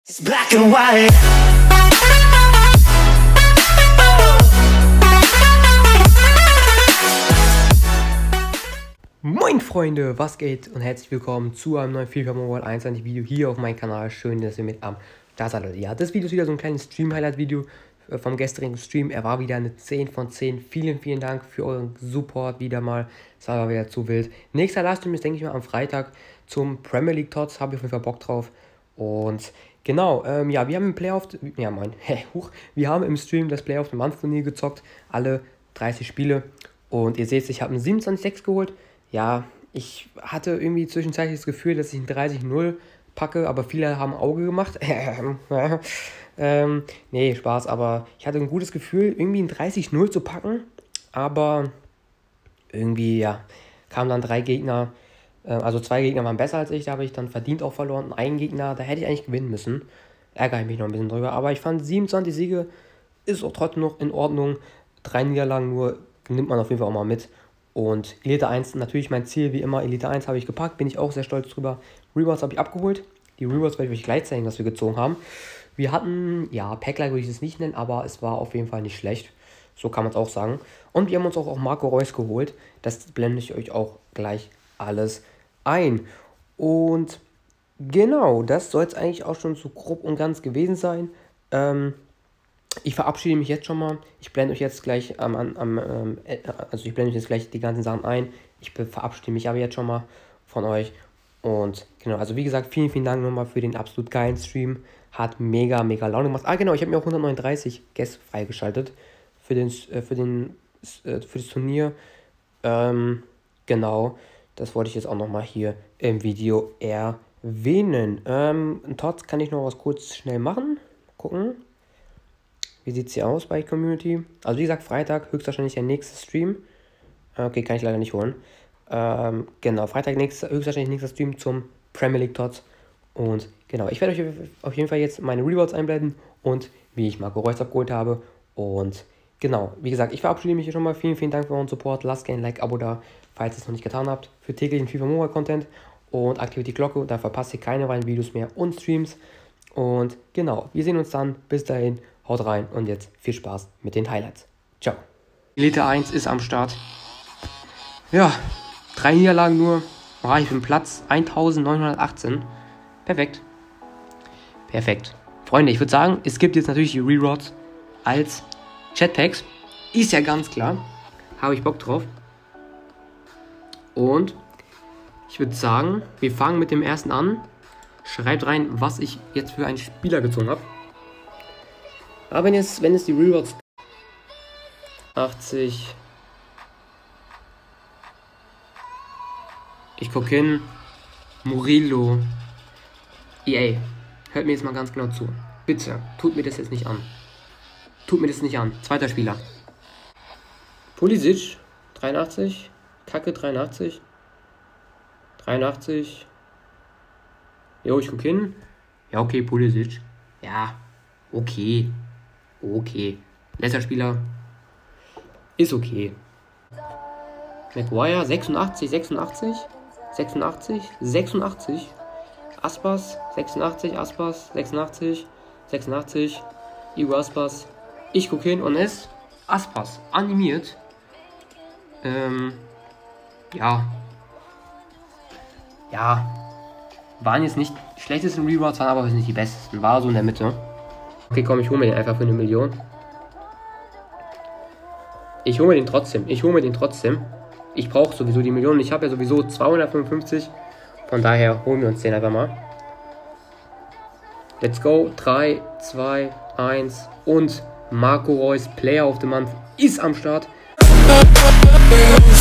It's black and white. Moin Freunde, was geht und herzlich willkommen zu einem neuen FIFA Mobile 21 Video hier auf meinem Kanal. Schön, dass ihr mit am Start seid. Ja, das Video ist wieder so ein kleines Stream-Highlight-Video vom gestrigen Stream. Er war wieder eine 10 von 10. Vielen Dank für euren Support wieder mal. Es war wieder zu wild. Nächster Livestream ist, denke ich mal, am Freitag zum Premier League Tots. Habe ich auf jeden Fall Bock drauf. Und genau, ja, wir haben im Playoff, wir haben im Stream das Playoff the Month Turnier gezockt. Alle 30 Spiele. Und ihr seht, ich habe einen 27-6 geholt. Ja, ich hatte irgendwie zwischenzeitlich das Gefühl, dass ich ein 30-0 packe, aber viele haben Auge gemacht. Nee, Spaß, aber ich hatte ein gutes Gefühl, irgendwie ein 30-0 zu packen, aber irgendwie, ja, kamen dann 3 Gegner, also 2 Gegner waren besser als ich, da habe ich dann verdient auch verloren. Und einen Gegner, da hätte ich eigentlich gewinnen müssen. Ärgere ich mich noch ein bisschen drüber, aber ich fand 27 Siege ist auch trotzdem noch in Ordnung. 3 Niederlagen nur nimmt man auf jeden Fall auch mal mit. Und Elite 1, natürlich mein Ziel, wie immer, Elite 1 habe ich gepackt, bin ich auch sehr stolz drüber. Rewards habe ich abgeholt. Die Rewards werde ich euch gleich zeigen, was wir gezogen haben. Wir hatten, ja, Packline würde ich es nicht nennen, aber es war auf jeden Fall nicht schlecht. So kann man es auch sagen. Und wir haben uns auch Marco Reus geholt. Das blende ich euch auch gleich alles ein. Und genau, das soll es eigentlich auch schon so grob und ganz gewesen sein. Ich verabschiede mich jetzt schon mal. Ich blende euch jetzt gleich ich blende euch jetzt gleich die ganzen Sachen ein. Ich verabschiede mich aber jetzt schon mal von euch. Und genau, also wie gesagt, vielen Dank nochmal für den absolut geilen Stream. Hat mega Laune gemacht. Ah genau, ich habe mir auch 139 Guests freigeschaltet für das Turnier. Genau, das wollte ich jetzt auch nochmal hier im Video erwähnen. Tots kann ich noch was kurz schnell machen. Gucken. Wie sieht es hier aus bei Community? Also wie gesagt, Freitag höchstwahrscheinlich der nächste Stream. Okay, kann ich leider nicht holen. Genau, Freitag höchstwahrscheinlich nächster Stream zum Premier League Tots. Und genau, ich werde euch auf jeden Fall jetzt meine Rewards einblenden und wie ich Marco Reus abgeholt habe. Und genau, wie gesagt, ich verabschiede mich hier schon mal. Vielen Dank für euren Support. Lasst gerne ein Like, Abo da, falls ihr es noch nicht getan habt, für täglichen FIFA Mobile Content. Und aktiviert die Glocke, da verpasst ihr keine weiteren Videos mehr und Streams. Und genau, wir sehen uns dann. Bis dahin, haut rein und jetzt viel Spaß mit den Highlights. Ciao. Elite 1 ist am Start. Ja, 3 Niederlagen nur. Ich bin Platz 1918. Perfekt. Freunde, ich würde sagen, es gibt jetzt natürlich die Rewards als Chatpacks. Ist ja ganz klar. Habe ich Bock drauf. Und ich würde sagen, wir fangen mit dem ersten an. Schreibt rein, was ich jetzt für einen Spieler gezogen habe. Aber wenn es die Rewards 80. Ich gucke hin. Murillo. EA. Hört mir jetzt mal ganz genau zu. Bitte, tut mir das jetzt nicht an. Zweiter Spieler. Pulisic. 83. Kacke 83. 83. Jo, ich guck hin. Ja, okay, Pulisic. Ja, okay. Letzter Spieler. Ist okay. Maguire, 86. Aspas, 86. Igo Aspas. Ich guck hin und es Aspas. Animiert. Ja. Waren jetzt nicht die schlechtesten Rewards, waren aber nicht die besten. War so in der Mitte. Okay, komm, ich hole mir den einfach für 1 Million. Ich hole mir den trotzdem. Ich brauche sowieso die Millionen. Ich habe ja sowieso 255. Von daher holen wir uns den einfach mal. Let's go. 3, 2, 1. Und Marco Reus, Player of the Month, ist am Start.